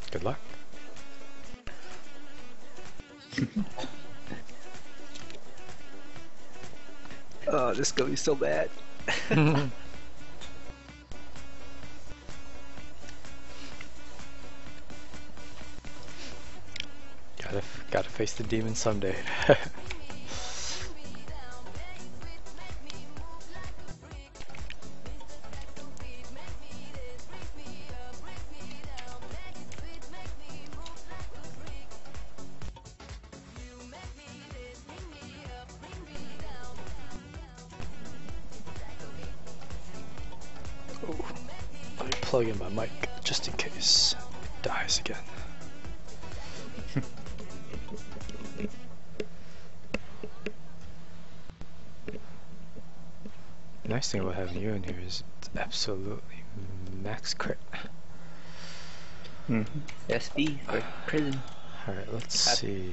Good luck. Oh, this is gonna be so bad. Gotta face the demon someday. Oh, let me plug in my mic just in case it dies again. The nice thing about having you in here is it's absolutely max crit. SB for prison. Alright, let's see.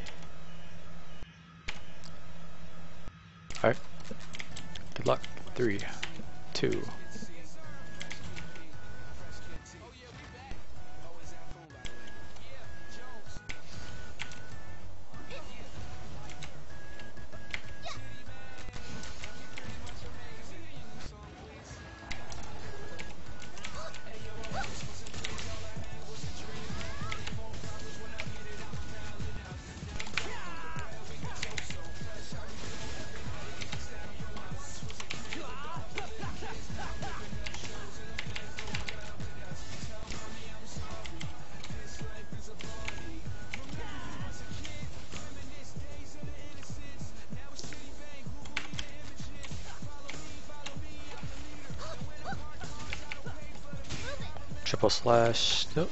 Alright. Good luck. 3, 2. Triple slash. Nope.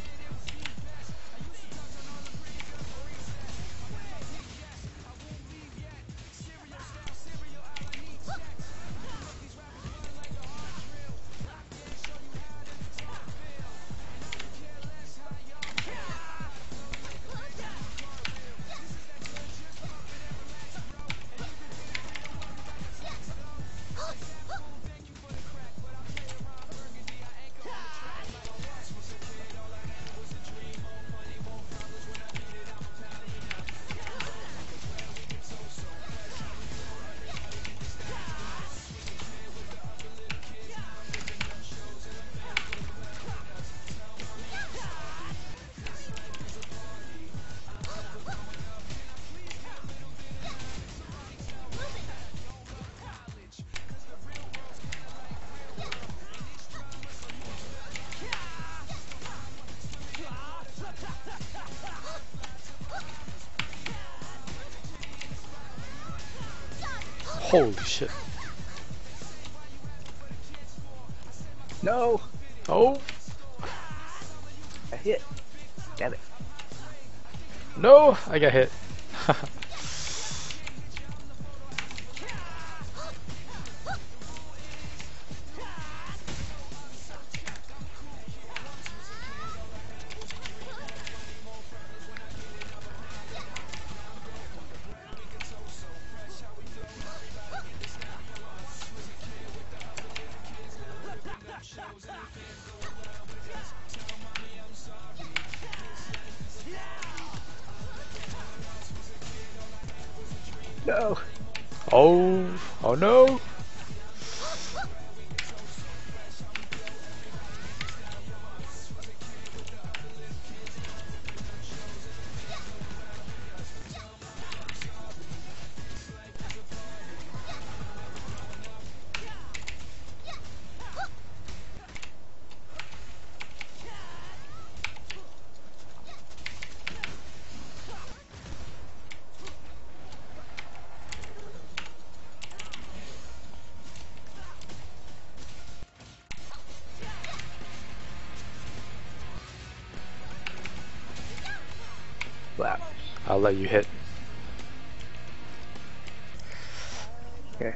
Holy shit. No! Oh! I hit. Damn it. No! I got hit. No! Oh! Oh no! Wow. I'll let you hit. Okay.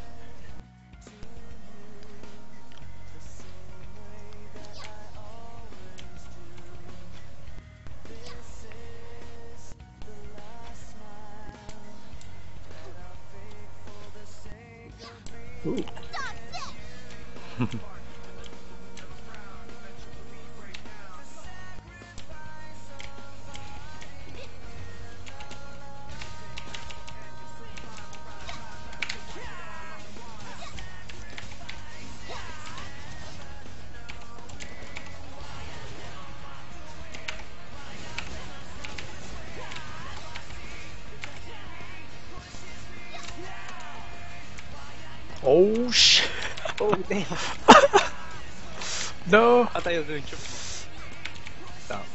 Ooh. Oh shit! Oh damn! No! I thought you were doing triple. Stop.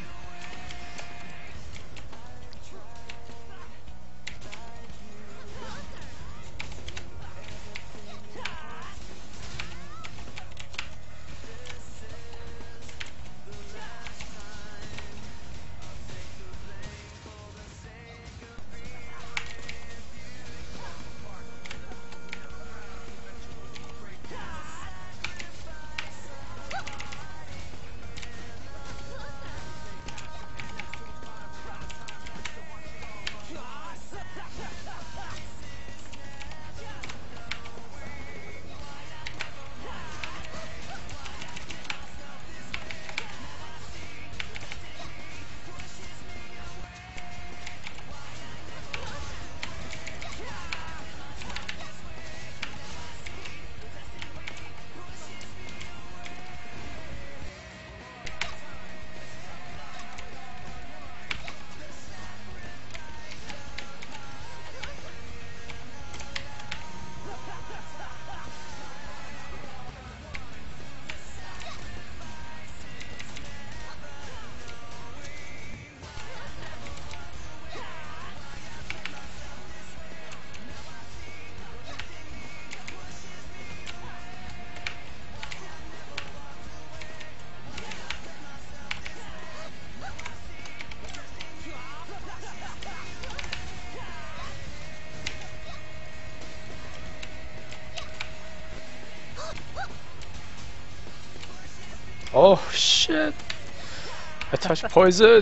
Oh shit! I touched poison!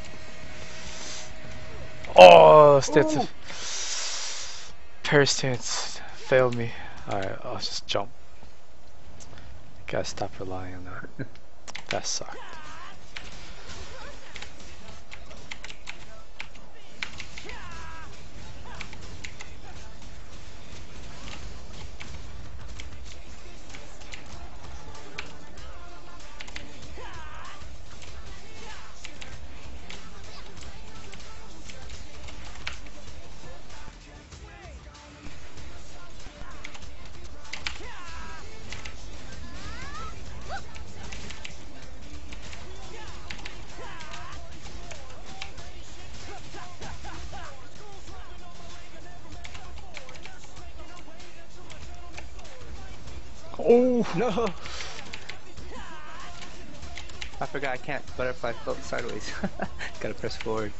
Oh, stance. Parry stance failed me. Alright, I'll just jump. Gotta stop relying on that. That sucked. Oh No! I forgot I can't butterfly float sideways. Gotta press forward.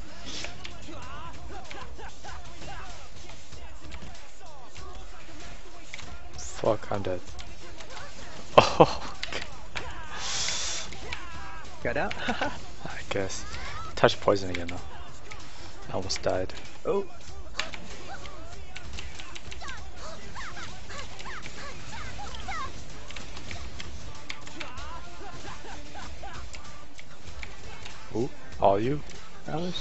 fuck, I'm dead. Oh, Got out? I guess. Touched poison again though. I almost died. Oh! Ooh, all you? Alice?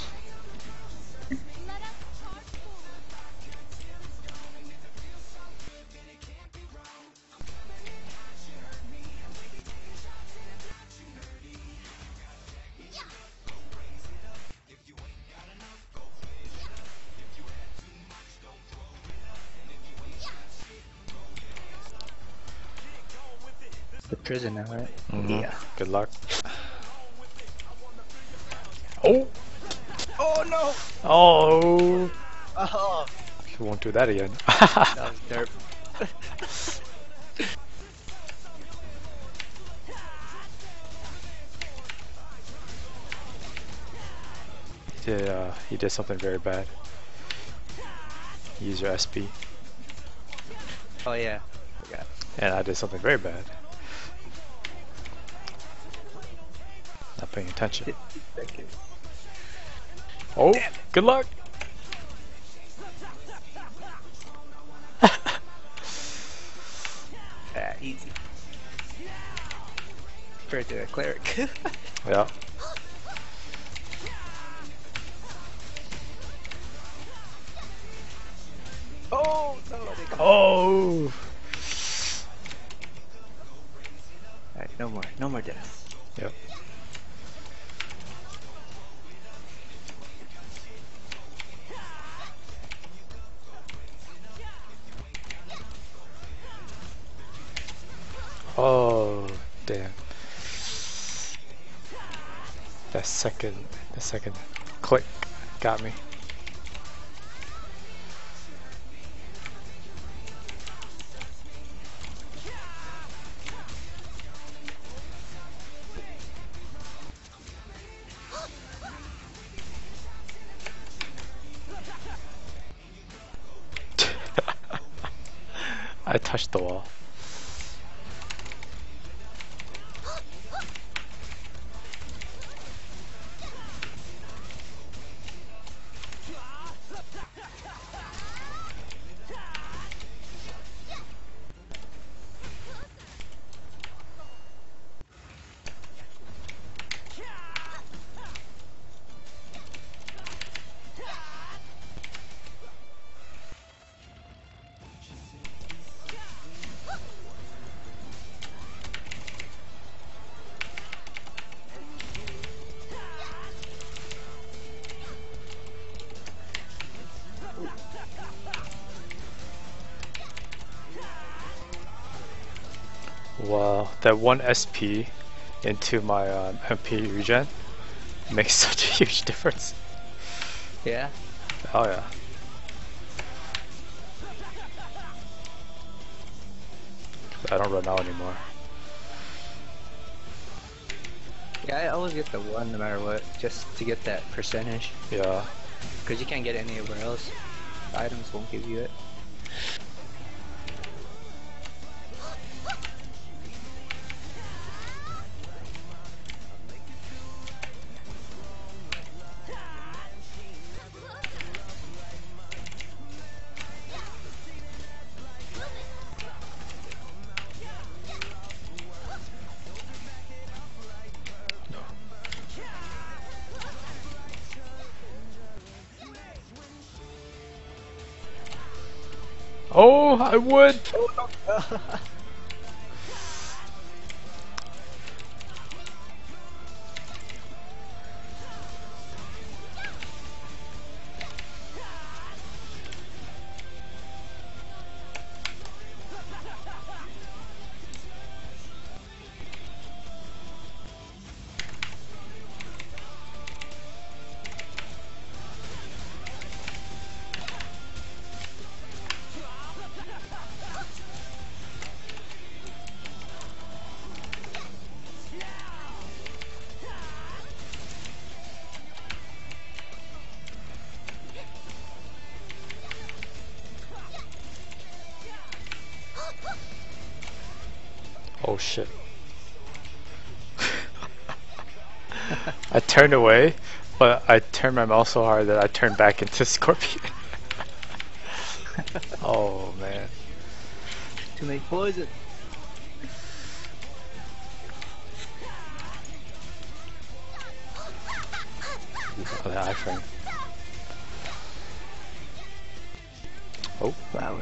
The prison now, right? Mhm. Yeah. Good luck. Oh! Oh no! Oh! Oh! You won't do that again. That was derp. He did something very bad. Use your SP. Oh yeah. Forgot. And I did something very bad. Not paying attention. 50 seconds. Oh, good luck! Ah, easy. Compared to a cleric. Yeah. Oh no! They got Oh! Alright, no more deaths. Yep. Damn. The second click got me. I touched the wall. Wow, that one SP into my MP regen makes such a huge difference. Yeah. Oh yeah. I don't run out anymore. Yeah, I always get the one no matter what, just to get that percentage. Yeah. Because you can't get it anywhere else. The items won't give you it. Oh, I would! Oh shit. I turned away, but I turned my mouse so hard that I turned back into Scorpion. Oh man. To make poison. Oh, that iframe. Oh, Wow.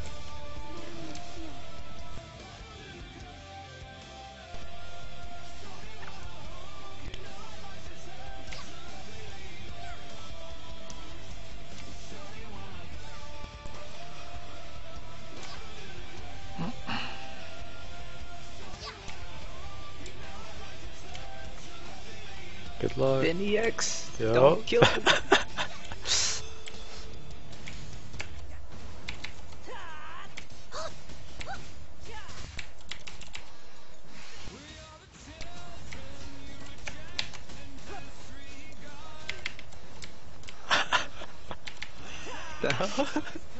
good luck. Benny X. Yup. Don't kill him. The hell?